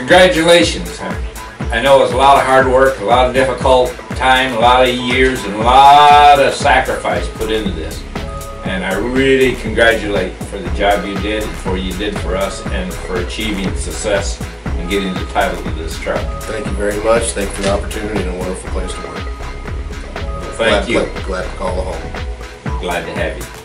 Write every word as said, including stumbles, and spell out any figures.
congratulations. I know it was a lot of hard work, a lot of difficult time, a lot of years, and a lot of sacrifice put into this. And I really congratulate for the job you did, for you did for us, and for achieving success and getting the title of this truck. Thank you very much. Thank you for the opportunity and a wonderful place to work. Well, thank glad, you. Glad, glad to call the home. Glad to have you.